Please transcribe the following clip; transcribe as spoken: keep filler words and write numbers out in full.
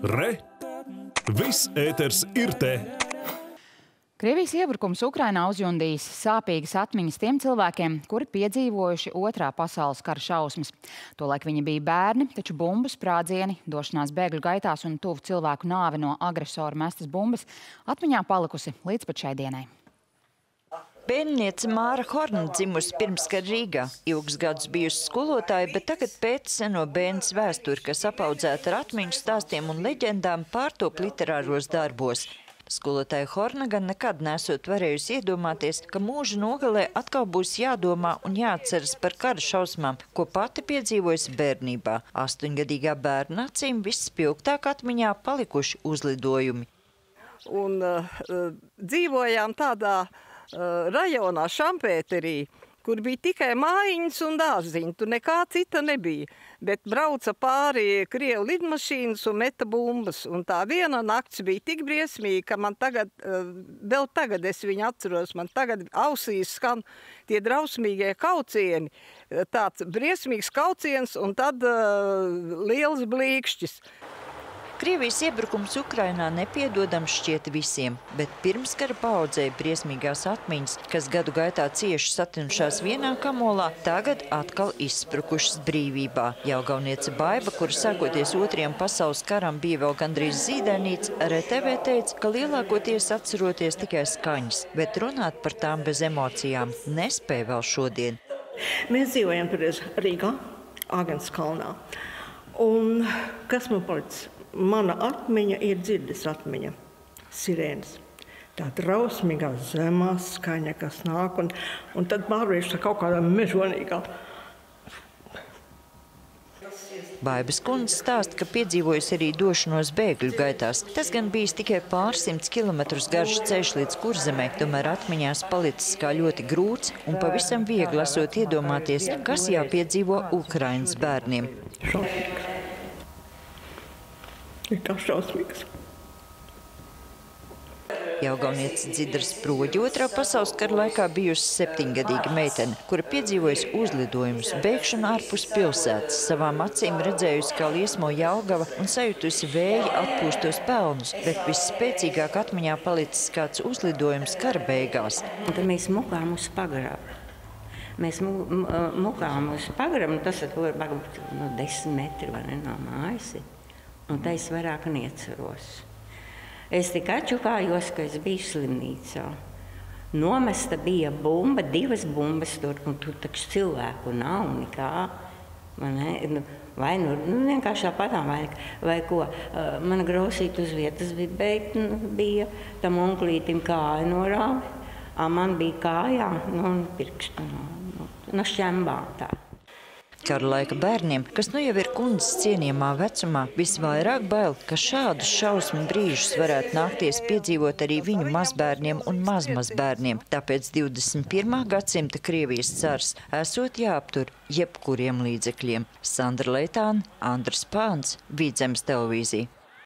Re! Viss ēters ir te! Krievijas iebrukums Ukrainā uzjundījis sāpīgas atmiņas tiem cilvēkiem, kuri piedzīvojuši otrā pasaules kara šausmas. Tolaik viņi bija bērni, taču bumbu sprādzieni, došanās bēgļu gaitās un tuvu cilvēku nāve no agresora mestas bumbas atmiņā palikusi līdz pat šai dienai. Bērnniece Māra Horna dzimusi pirmskara Rīgā. Ilgus gadus bijusi skolotāja, bet tagad pēc seno bērnas vēsturi, kas apaudzēta ar atmiņu stāstiem un leģendām, pārtop literāros darbos. Skolotāja Horna gan nekad nesot varējusi iedomāties, ka mūža nogalē atkal būs jādomā un jāatceras par kara šausmām, ko pati piedzīvojusi bērnībā. Astoņgadīgā bērna acīm visspilgtāk atmiņā palikuši uzlidojumi. Un uh, dzīvojām tādā uh, rajonā Šampēterī, kur bija tikai mājiņas un dārziņi, tur nekā cita nebija. Bet brauca pāri Krievu lidmašīnas un meta bumbas. Un tā viena nakts bija tik briesmīga, ka man tagad, vēl tagad es viņu atceros, man tagad ausīs skan tie drausmīgie kaucieni. Tāds briesmīgs kauciens un tad uh, liels blīkšķis. Krievijas iebrukums Ukrainā nepiedodams šķiet visiem, bet pirmskara paaudzēja briesmīgās atmiņas, kas gadu gaitā cieši satinušās vienā kamolā, tagad atkal izsprukušas brīvībā. Jelgavniece Baiba, kura sākoties otrajam pasaules karam bija vēl gandrīz zīdainīts, R T V teica, ka lielākoties atceroties tikai skaņas, bet runāt par tām bez emocijām nespēja vēl šodien. Mēs dzīvojam toreiz Rīgā, Āgenskalnā. Un kas man palicis? Mana atmiņa ir dzirdes atmiņa, sirēnas. Tā drausmīgā zemā skaņa, kas nāk, un, un tad pārvēršas kaut kādā mežonīgā. Baibas kundze stāsta, ka piedzīvojusi arī došanos bēgļu gaitās. Tas gan bijis tikai pārsimts kilometrus garš ceļš līdz Kurzemē, tomēr atmiņās palicis kā ļoti grūts un pavisam viegli esot iedomāties, kas jāpiedzīvo Ukrainas bērniem. Šausmīgs. Ir kā šausmīgs. Jelgavniece Dzidras Sproģi otrā pasaules kara laikā bijusi septiņgadīga meitene, kura piedzīvojusi uzlidojumus, bēgšanu ārpus pilsētas, savām acīm redzējusi, kā liesmo Jelgava un sajutusi vēja atpūstos pelnus, bet visspēcīgāk atmiņā palicis kāds uzlidojums kara beigās. Un tad mēs mukām uz pagrabu. Mēs mukām uz pagrabu, tas var būt no desmit metri vai ne, no mājas. Un tā es vairāk neatceros. Es tikai čukājos, ka es biju slimnīcā. Nomesta bija bumba, divas bumbas tur, un tur taču cilvēku nav nekā. Ne? Vai nu, nu vienkārši tāpatām, vai, vai ko. Mana grausīta uz vietas bija beigta, bija tam onklītim kāja norāvi. Man bija kājā, nu, un pirkstu, nu, no šķembām tā. Kara laika bērniem, kas nu jau ir kundzes cienījamā vecumā, visvairāk bail, ka šādus šausmu brīžus varētu nākties piedzīvot arī viņu mazbērniem un mazmazbērniem. Tāpēc divdesmit pirmā gadsimta Krievijas cars esot jāaptur jebkuriem līdzekļiem. Sandra Leitāne, Andris Pāns, Vidzemes televīzija.